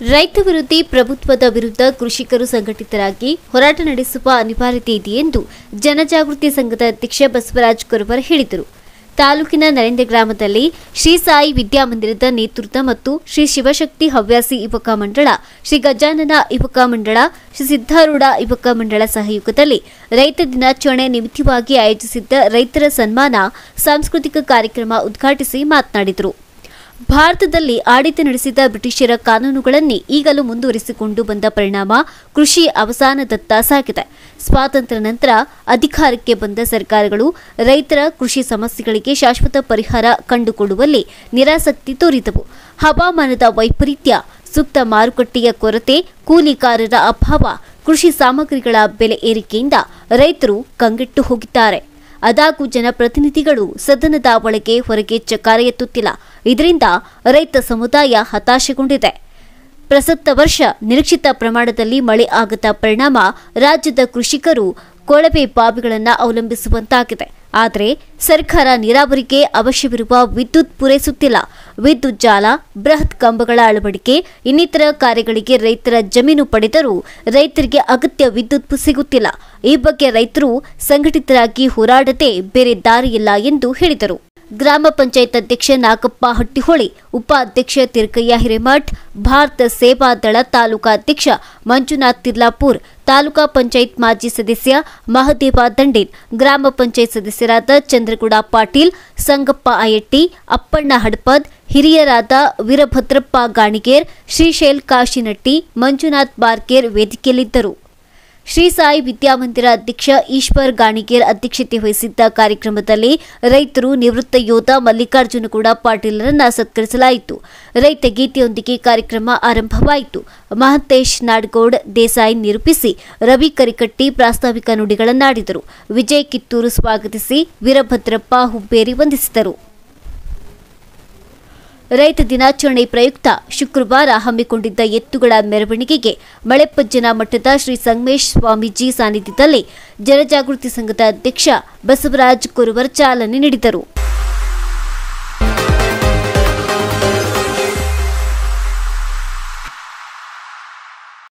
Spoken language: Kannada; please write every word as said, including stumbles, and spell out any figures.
ರೈತ ವಿರೋಧಿ ಪ್ರಭುತ್ವದ ವಿರುದ್ಧ ಕೃಷಿಕರು ಸಂಘಟಿತರಾಗಿ ಹೋರಾಟ ನಡೆಸುವ ಅನಿವಾರ್ಯತೆ ಇದೆ ಎಂದು ಜನಜಾಗೃತಿ ಸಂಘದ ಅಧ್ಯಕ್ಷ ಬಸವರಾಜ ಕುರುಬರ್ ಹೇಳಿದರು. ತಾಲೂಕಿನ ನರೇಂದ್ರ ಗ್ರಾಮದಲ್ಲಿ ಶ್ರೀ ಸಾಯಿ ವಿದ್ಯಾಮಂದಿರದ ನೇತೃತ್ವ ಮತ್ತು ಶ್ರೀ ಶಿವಶಕ್ತಿ ಹವ್ಯಾಸಿ ಯುವಕ ಮಂಡಳ, ಶ್ರೀ ಗಜಾನನ ಯುವಕ ಮಂಡಳ, ಶ್ರೀ ಸಿದ್ಧಾರೂಢ ಯುವಕ ಮಂಡಳ ಸಹಯೋಗದಲ್ಲಿ ರೈತ ದಿನಾಚರಣೆ ನಿಮಿತ್ತವಾಗಿ ಆಯೋಜಿಸಿದ್ದ ರೈತರ ಸನ್ಮಾನ ಸಾಂಸ್ಕೃತಿಕ ಕಾರ್ಯಕ್ರಮ ಉದ್ಘಾಟಿಸಿ ಮಾತನಾಡಿದರು. ಭಾರತದಲ್ಲಿ ಆಡಳಿತ ನಡೆಸಿದ ಬ್ರಿಟಿಷರ ಕಾನೂನುಗಳನ್ನೇ ಈಗಲೂ ಮುಂದುವರಿಸಿಕೊಂಡು ಬಂದ ಪರಿಣಾಮ ಕೃಷಿ ಅವಸಾನದತ್ತ ಸಾಗಿದೆ. ಸ್ವಾತಂತ್ರ್ಯ ನಂತರ ಅಧಿಕಾರಕ್ಕೆ ಬಂದ ಸರ್ಕಾರಗಳು ರೈತರ ಕೃಷಿ ಸಮಸ್ಯೆಗಳಿಗೆ ಶಾಶ್ವತ ಪರಿಹಾರ ಕಂಡುಕೊಳ್ಳುವಲ್ಲಿ ನಿರಾಸಕ್ತಿ ತೋರಿದವು. ಹವಾಮಾನದ ವೈಪರೀತ್ಯ, ಸೂಕ್ತ ಮಾರುಕಟ್ಟೆಯ ಕೊರತೆ, ಕೂಲಿಕಾರರ ಅಭಾವ, ಕೃಷಿ ಸಾಮಗ್ರಿಗಳ ಬೆಲೆ ಏರಿಕೆಯಿಂದ ರೈತರು ಕಂಗೆಟ್ಟು ಹೋಗಿದ್ದಾರೆ. ಆದಾಗೂ ಜನಪ್ರತಿನಿಧಿಗಳು ಸದನದ ಒಳಗೆ ಹೊರಗೆ ಚಕಾರ ಎತ್ತುತ್ತಿಲ್ಲ. ಇದರಿಂದ ರೈತ ಸಮುದಾಯ ಹತಾಶೆಗೊಂಡಿದೆ. ಪ್ರಸಕ್ತ ವರ್ಷ ನಿರೀಕ್ಷಿತ ಪ್ರಮಾಣದಲ್ಲಿ ಮಳೆ ಆಗದ ಪರಿಣಾಮ ರಾಜ್ಯದ ಕೃಷಿಕರು ಕೊಳವೆ ಬಾವಿಗಳನ್ನು ಅವಲಂಬಿಸುವಂತಾಗಿದೆ. ಆದರೆ ಸರ್ಕಾರ ನೀರಾವರಿಗೆ ಅವಶ್ಯವಿರುವ ವಿದ್ಯುತ್ ಪೂರೈಸುತ್ತಿಲ್ಲ. ವಿದ್ಯುತ್ ಜಾಲ, ಬೃಹತ್ ಕಂಬಗಳ ಅಳವಡಿಕೆ ಇನ್ನಿತರ ಕಾರ್ಯಗಳಿಗೆ ರೈತರ ಜಮೀನು ಪಡೆದರೂ ರೈತರಿಗೆ ಅಗತ್ಯ ವಿದ್ಯುತ್ ಸಿಗುತ್ತಿಲ್ಲ. ಈ ಬಗ್ಗೆ ರೈತರು ಸಂಘಟಿತರಾಗಿ ಹೋರಾಡದೆ ಬೇರೆ ದಾರಿಯಿಲ್ಲ ಎಂದು ಹೇಳಿದರು. ಗ್ರಾಮ ಪಂಚಾಯತ್ ಅಧ್ಯಕ್ಷ ನಾಗಪ್ಪ ಹಟ್ಟಿಹೊಳಿ, ಉಪಾಧ್ಯಕ್ಷ ತಿರ್ಕಯ್ಯ ಹಿರೇಮಠ್, ಭಾರತ ಸೇವಾ ದಳ ತಾಲೂಕಾ ಅಧ್ಯಕ್ಷ ಮಂಜುನಾಥ್ ತಿರ್ಲಾಪುರ್, ತಾಲೂಕಾ ಪಂಚಾಯತ್ ಮಾಜಿ ಸದಸ್ಯ ಮಹದೇವ ದಂಡೇನ್, ಗ್ರಾಮ ಪಂಚಾಯತ್ ಸದಸ್ಯರಾದ ಚಂದ್ರಗೌಡ ಪಾಟೀಲ್, ಸಂಗಪ್ಪ ಅಯಟ್ಟಿ, ಅಪ್ಪಣ್ಣ ಹಡಪದ್, ಹಿರಿಯರಾದ ವೀರಭದ್ರಪ್ಪ ಗಾಣಿಗೇರ್, ಶ್ರೀಶೈಲ್ ಕಾಶಿನಟ್ಟಿ, ಮಂಜುನಾಥ್ ಬಾರ್ಕೇರ್ ವೇದಿಕೆಯಲ್ಲಿದ್ದರು. ಶ್ರೀ ಸಾಯಿ ವಿದ್ಯಾಮಂದಿರ ಅಧ್ಯಕ್ಷ ಈಶ್ವರ್ ಗಾಣಿಗೇರ್ ಅಧ್ಯಕ್ಷತೆ ವಹಿಸಿದ್ದ ಕಾರ್ಯಕ್ರಮದಲ್ಲಿ ರೈತರು, ನಿವೃತ್ತ ಯೋಧ ಮಲ್ಲಿಕಾರ್ಜುನಗೌಡ ಪಾಟೀಲರನ್ನ ಸತ್ಕರಿಸಲಾಯಿತು. ರೈತ ಗೀತೆಯೊಂದಿಗೆ ಕಾರ್ಯಕ್ರಮ ಆರಂಭವಾಯಿತು. ಮಹಂತೇಶ್ ನಾಡಗೌಡ್ ದೇಸಾಯಿ ನಿರೂಪಿಸಿ, ರವಿ ಕರಿಕಟ್ಟಿ ಪ್ರಾಸ್ತಾವಿಕ ನುಡಿಗಳನ್ನಾಡಿದರು. ವಿಜಯ್ ಕಿತ್ತೂರು ಸ್ವಾಗತಿಸಿ, ವೀರಭದ್ರಪ್ಪ ಹುಬ್ಬೇರಿ ವಂದಿಸಿದರು. ರೈತ ದಿನಾಚರಣೆ ಪ್ರಯುಕ್ತ ಶುಕ್ರವಾರ ಹಮ್ಮಿಕೊಂಡಿದ್ದ ಎತ್ತುಗಳ ಮೆರವಣಿಗೆಗೆ ಮಳೆಪಜ್ಜನ ಮಠದ ಶ್ರೀ ಸಂಗಮೇಶ್ ಸ್ವಾಮೀಜಿ ಸಾನ್ನಿಧ್ಯದಲ್ಲಿ ಜನಜಾಗೃತಿ ಸಂಘದ ಅಧ್ಯಕ್ಷ ಬಸವರಾಜ ಕುರುಬರ್ ಚಾಲನೆ ನೀಡಿದರು.